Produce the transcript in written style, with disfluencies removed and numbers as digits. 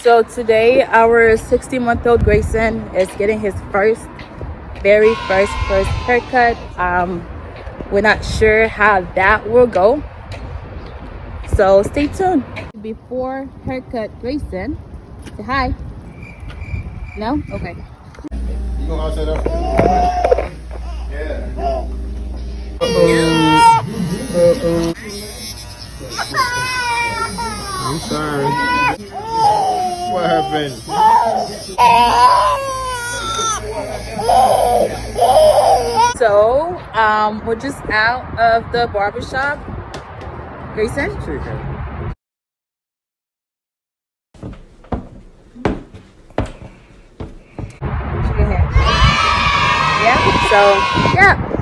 So today our 16-month-old Grayson is getting his very first haircut. We're not sure how that will go, so stay tuned. Before haircut Grayson, say hi. No? Okay. You go outside up? Yeah. I'm sorry. What happened? So, we're just out of the barbershop. Grayson? Yeah, so, yeah.